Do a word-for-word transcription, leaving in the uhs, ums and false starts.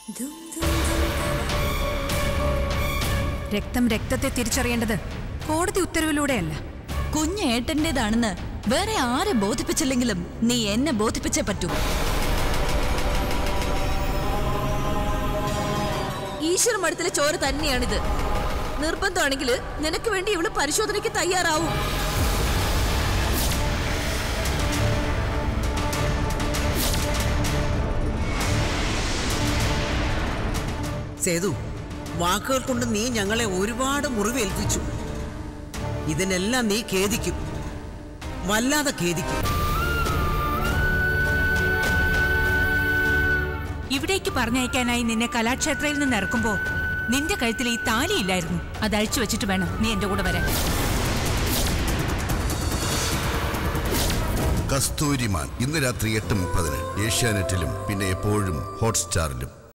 രക്തം രക്തത്തെ തിരിച്ചറിയേണ്ടത് കോടതി ഉത്തരവിലൂടെയല്ല. കുഞ്ഞ് ഏട്ടന്റേതാണെന്ന് വേറെ ആരെ ബോധിപ്പിച്ചില്ലെങ്കിലും നീ എന്നെ ബോധിപ്പിച്ചേ പറ്റൂ. ഈശ്വര മഠത്തിലെ ചോര തന്നെയാണിത്. നിർബന്ധമാണെങ്കിൽ നിനക്ക് വേണ്ടി ഇവള് പരിശോധനയ്ക്ക് തയ്യാറാവും. സേതു, വാക്കുകൾ കൊണ്ട് നീ ഞങ്ങളെ ഒരുപാട് മുറിവേൽപ്പിച്ചു. ഇതിനെല്ലാം നീ ഖേദിക്കും, വല്ലാതെ ഖേദിക്കും. ഇവിടേക്ക് പറഞ്ഞയക്കാനായി നിന്നെ കലാക്ഷേത്രയിൽ നിന്ന് ഇറക്കുമ്പോ നിന്റെ കഴുത്തിൽ ഈ താലിയില്ലായിരുന്നു. അത് അഴിച്ചു വെച്ചിട്ട് വേണം നീ എന്റെ കൂടെ വരാൻ. കസ്തൂരിമാൻ ഇന്ന് രാത്രി എട്ട് മുപ്പതിന് ഏഷ്യാനെറ്റിലും പിന്നെ എപ്പോഴും ഹോട്ട്സ്റ്റാറിലും.